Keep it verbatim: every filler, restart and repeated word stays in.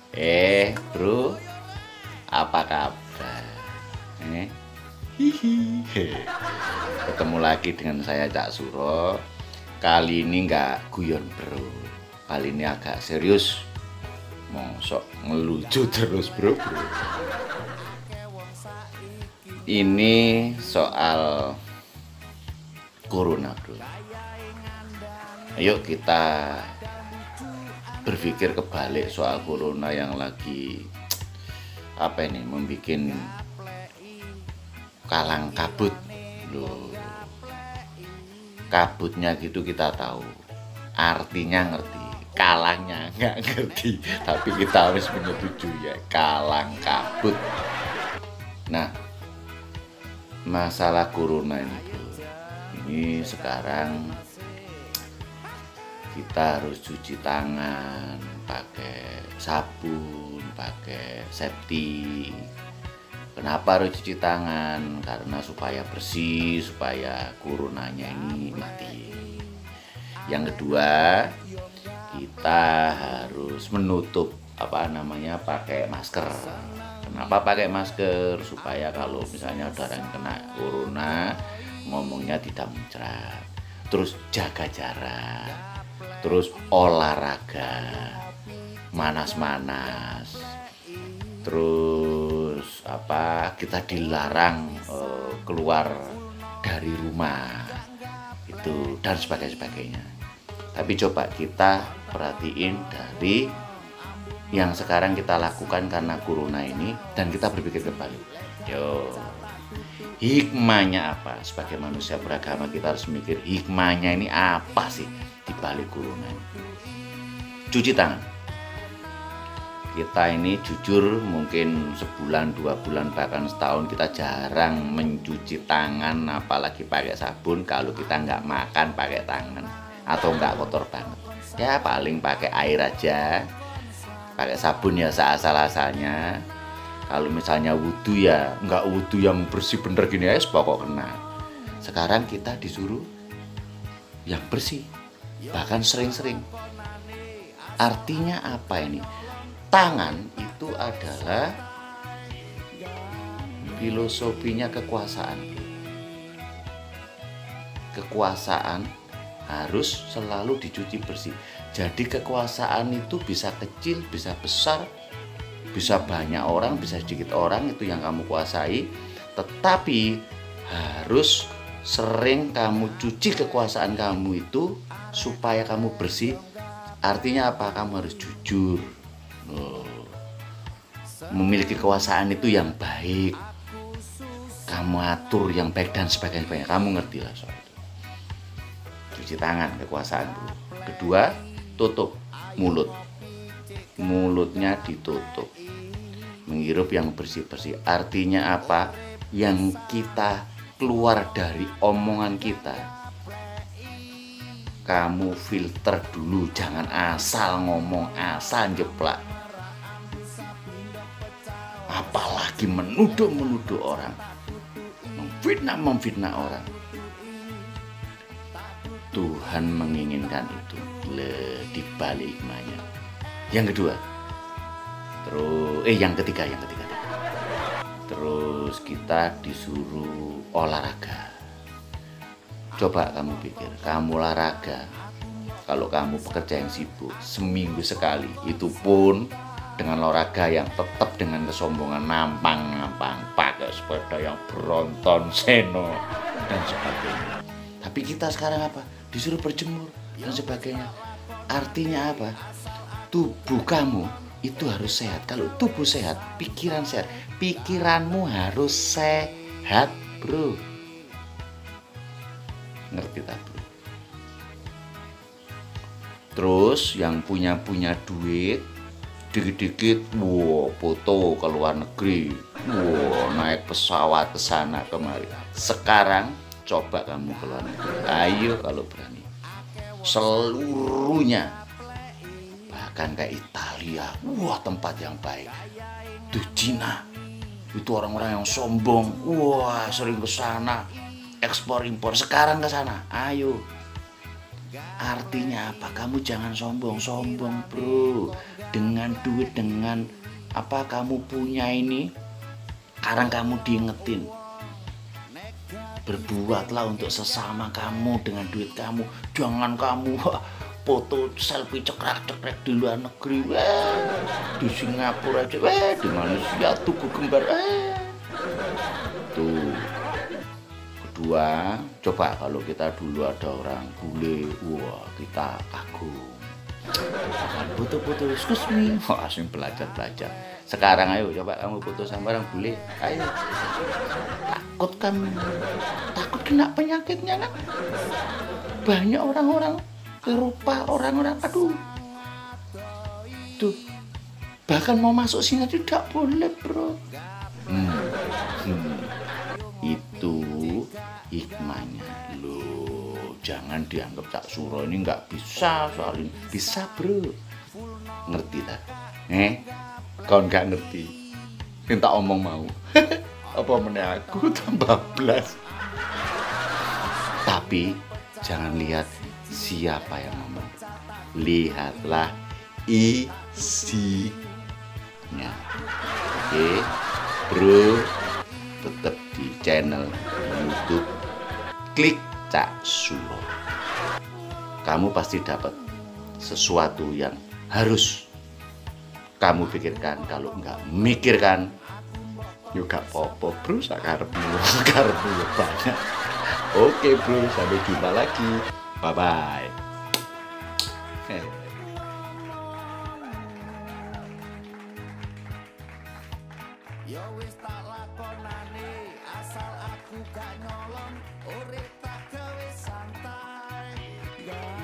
Eh, bro, apa kabar? Eh, hihi. Ketemu lagi dengan saya Cak Suro. Kali ini nggak guyon bro. Kali ini agak serius. Mosok ngelucu terus bro, bro. Ini soal corona bro. Ayo kita berpikir kebalik soal corona yang lagi apa ini membuat kalang kabut loh. Kabutnya gitu kita tahu, artinya ngerti, kalangnya nggak ngerti, tapi kita harus menyetujui ya, kalang kabut. Nah, masalah corona ini bro, ini sekarang kita harus cuci tangan pakai sabun, pakai safety. Kenapa harus cuci tangan? Karena supaya bersih, supaya coronanya ini mati. Yang kedua, kita harus menutup apa namanya pakai masker. Kenapa pakai masker? Supaya kalau misalnya ada orang kena corona, ngomongnya tidak muncrat. Terus jaga jarak. Terus olahraga, manas-manas. Terus apa kita dilarang uh, keluar dari rumah itu dan sebagainya. Tapi coba kita perhatiin dari yang sekarang kita lakukan karena corona ini dan kita berpikir kembali. Yo, hikmahnya apa? Sebagai manusia beragama kita harus mikir hikmahnya ini apa sih di balik corona ini. Cuci tangan. Kita ini jujur mungkin sebulan, dua bulan, bahkan setahun kita jarang mencuci tangan, apalagi pakai sabun kalau kita nggak makan pakai tangan atau nggak kotor banget. Ya paling pakai air aja, pakai sabun ya seasal-asalnya. Kalau misalnya wudhu ya nggak wudhu yang bersih bener gini aja pokok kena. Sekarang kita disuruh yang bersih, bahkan sering-sering. Artinya apa ini? Tangan itu adalah filosofinya kekuasaan. Kekuasaan harus selalu dicuci bersih. Jadi kekuasaan itu bisa kecil, bisa besar, bisa banyak orang, bisa sedikit orang, itu yang kamu kuasai. Tetapi harus sering kamu cuci kekuasaan kamu itu supaya kamu bersih. Artinya apa? Kamu harus jujur. Oh, memiliki kekuasaan itu yang baik, kamu atur yang baik dan sebagainya. Kamu ngerti lah soal itu. Cuci tangan kekuasaan dulu. Kedua, tutup mulut. Mulutnya ditutup. Menghirup yang bersih-bersih. Artinya apa? Yang kita keluar dari omongan kita, kamu filter dulu, jangan asal ngomong, asal jeplak. Apalagi menuduh-menuduh orang, memfitnah-memfitnah orang. Tuhan menginginkan itu le di balik hikmahnya. Yang kedua, terus eh yang ketiga, yang ketiga. Terus kita disuruh olahraga. Coba kamu pikir, kamu olahraga. Kalau kamu pekerja yang sibuk, seminggu sekali, itu pun dengan olahraga yang tetap dengan kesombongan, nampang-nampang, pakai sepeda yang Bronton, Seno, dan sebagainya. Tapi kita sekarang apa? Disuruh berjemur dan sebagainya. Artinya apa? Tubuh kamu itu harus sehat. Kalau tubuh sehat, pikiran sehat. Pikiranmu harus sehat, bro. Ngerti tak bro? Terus yang punya-punya duit dikit-dikit, wow, foto ke luar negeri, wow, naik pesawat ke sana kemari. Sekarang coba kamu ke luar negeri, ayo kalau berani, seluruhnya, bahkan kayak Italia, wah tempat yang baik. Tuh Cina, itu orang-orang yang sombong, wah sering ke sana, ekspor impor. Sekarang ke sana, ayo. Artinya apa? Kamu jangan sombong-sombong, bro. Dengan duit, dengan apa kamu punya ini, sekarang kamu diingetin. Berbuatlah untuk sesama kamu dengan duit kamu. Jangan kamu wah, foto selfie cekrek-cekrek di luar negeri, weh, di Singapura aja, weh, di Malaysia tuku kembar, eh. Tuh. Kedua, coba kalau kita dulu ada orang bule, wah kita kagum. Foto-foto, excuse me, wah langsung belajar-belajar. Sekarang ayo coba kamu foto sama orang bule, ayo. Takut kan, takut kena penyakitnya kan. Banyak orang-orang Eropa, orang-orang, aduh. Tuh, bahkan mau masuk sini tidak boleh, bro. Hmm. Hmm. Itu hikmahnya loh, jangan dianggap tak suruh ini nggak bisa, soalnya bisa, bro. Ngerti tak? Eh, kau nggak ngerti, minta omong mau. Apa meneh aku tambah belas. Tapi jangan lihat siapa yang ngomong, lihatlah isinya. Oke, bro, tetap di channel YouTube klik Cak Suro. Kamu pasti dapat sesuatu yang harus kamu pikirkan. Kalau nggak mikirkan, yuk gak apa-apa, bro. Sakarepmu, sakarepmu ya banyak. Oke, bro, sampai jumpa lagi. Bye bye. Yo wis tak lakonane asal aku gak nyolong urip tak gawe santai.